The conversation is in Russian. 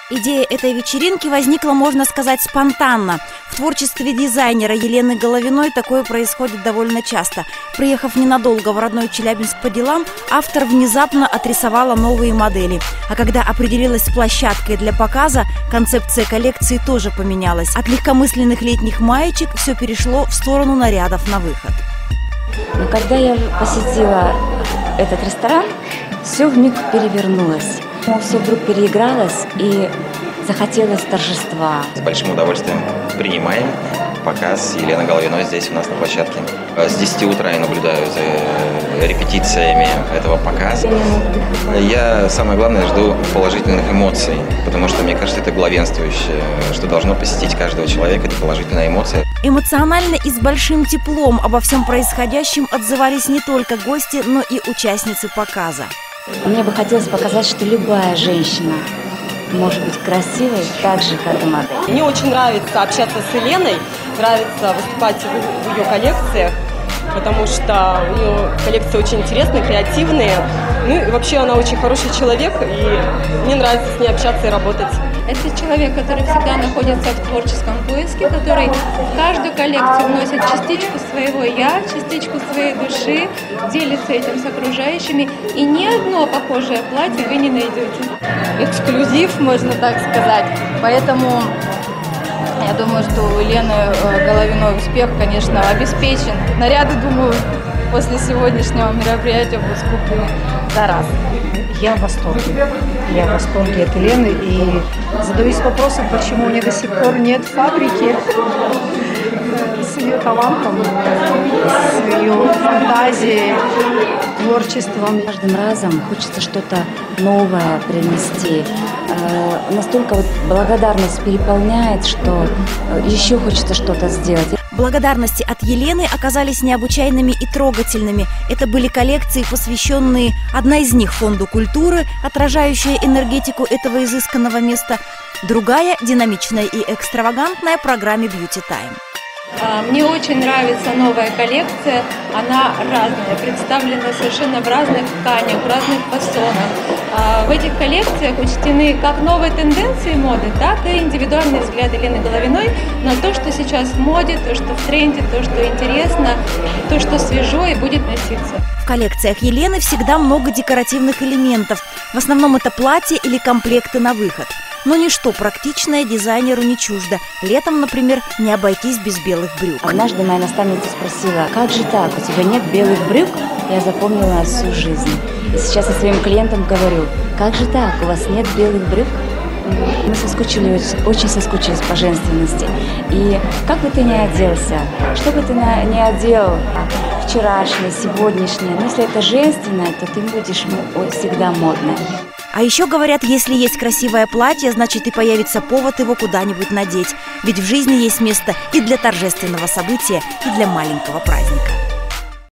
Идея этой вечеринки возникла, можно сказать, спонтанно. В творчестве дизайнера Елены Головиной такое происходит довольно часто. Приехав ненадолго в родной Челябинск по делам, автор внезапно отрисовала новые модели. А когда определилась с площадкой для показа, концепция коллекции тоже поменялась. От легкомысленных летних маечек все перешло в сторону нарядов на выход. Но когда я посетила этот ресторан, все вмиг перевернулось. Все вдруг переигралось и захотелось торжества. С большим удовольствием принимаем показ Елены Головиной здесь у нас на площадке. С 10 утра я наблюдаю за репетициями этого показа. Я, самое главное, жду положительных эмоций, потому что, мне кажется, это главенствующее, что должно посетить каждого человека, это положительная эмоция. Эмоционально и с большим теплом обо всем происходящем отзывались не только гости, но и участницы показа. Мне бы хотелось показать, что любая женщина может быть красивой так же, как и модель. Мне очень нравится общаться с Еленой, нравится выступать в ее коллекциях, потому что у нее коллекции очень интересные, креативные. Ну и вообще она очень хороший человек, и мне нравится с ней общаться и работать. Это человек, который всегда находится в творческом поиске, который в каждую коллекцию вносит частичку своего «я», частичку своей души, делится этим с окружающими, и ни одно похожее платье вы не найдете. Эксклюзив, можно так сказать, поэтому я думаю, что у Елены Головиной успех, конечно, обеспечен. Наряды, думаю, после сегодняшнего мероприятия будут скуплены за раз. Я в восторге. Я в восторге от Елены и задаюсь вопросом, почему у нее до сих пор нет фабрики с ее талантом, с ее фантазией, творчеством. Каждым разом хочется что-то новое принести. Настолько вот благодарность переполняет, что еще хочется что-то сделать. Благодарности от Елены оказались необычайными и трогательными. Это были коллекции, посвященные, одна из них Фонду культуры, отражающая энергетику этого изысканного места, другая, динамичная и экстравагантная, программе Beauty Time. Мне очень нравится новая коллекция, она разная, представлена совершенно в разных тканях, в разных фасонах. В этих коллекциях учтены как новые тенденции моды, так и индивидуальный взгляд Елены Головиной на то, что сейчас в моде, то, что в тренде, то, что интересно, то, что свежо и будет носиться. В коллекциях Елены всегда много декоративных элементов. В основном это платья или комплекты на выход. Но ничто практичное дизайнеру не чуждо. Летом, например, не обойтись без белых брюк. Однажды моя наставница спросила: как же так, у тебя нет белых брюк? Я запомнила на всю жизнь. И сейчас я своим клиентам говорю: как же так, у вас нет белых брюк? Мы очень соскучились по женственности. И как бы ты ни оделся, что бы ты ни одел, вчерашний, сегодняшний, но если это женственное, то ты будешь всегда модной. А еще говорят, если есть красивое платье, значит и появится повод его куда-нибудь надеть. Ведь в жизни есть место и для торжественного события, и для маленького праздника.